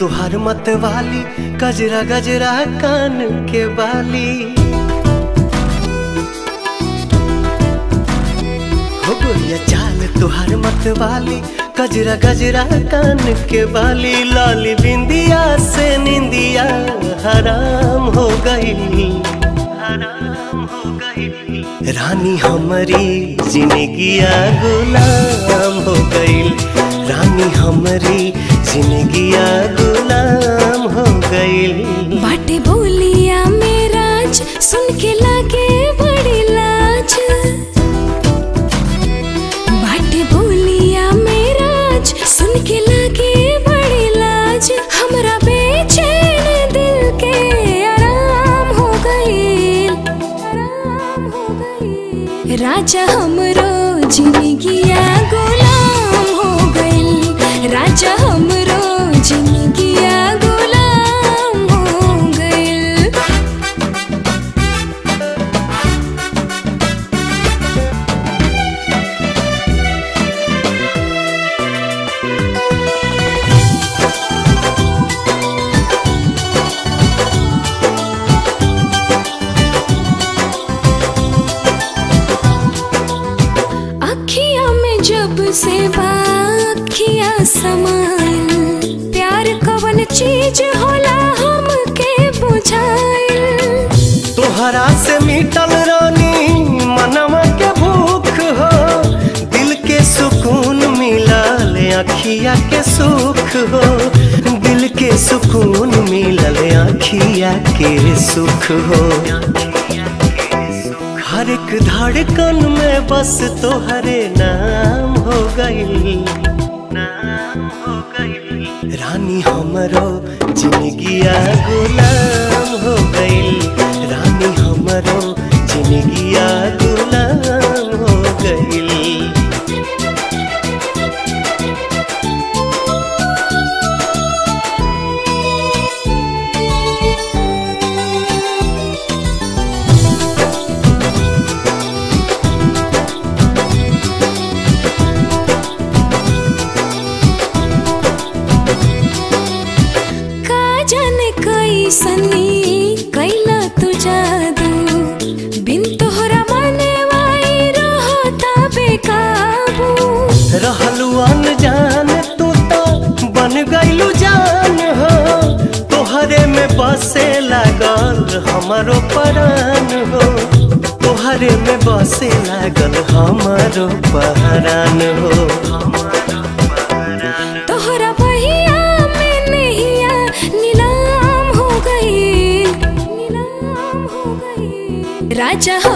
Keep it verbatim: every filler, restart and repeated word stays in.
तुहार मत वाली, गजरा गजरा कान के बाली। हो गोरिया चाल तुहार मत वाली, गजरा गजरा कान के बाली। लाली बिंदिया से निंदिया हराम हो गई, हराम हो गई। रानी हमारी जिंदगिया गुलाम हो गई, रानी हमारी जिंदगिया गुलाम हो गई। बाटे बोलिया मेरा सुन के लागे बड़ी लाज, बाटे बोलिया मेरा सुन के लागे बड़ी लाज। हमरा बेचैन दिल के आराम हो गई, आराम हो गई। राजा हमरो जिंदगिया गुलाम हो गई, राजा हमरो जिंदगिया गुलाम हो गई। अखियां में जब से बाखिया समाइल, प्यार कवन चीज होला हमके बुझाइल। तोहरा से मिटल रानी मनवा के भूख हो, दिल के सुकून मिलल अखिया के सुख हो, दिल के सुकून मिलल अखिया के सुख हो। हर एक धड़कन में बस तोहरे नाम हो गई, नाम हो गई। रानी हमरो जिंदगिया गुलाम हो गई, रानी हमरो जिंदगिया गुलाम हो गई। सनी कैला तू जादू, बिन तोहरा माने वाई रहता बेकाबू। रहलू अनजान तू तो बन गईलू जान हो, तोहरे में बसे लागल हमारो परान हो, तोहरे में बसे लागल हमारो परान हो। तोहरा बहिया में नैया नीलाम हो गई, नीलाम हो गई। राजा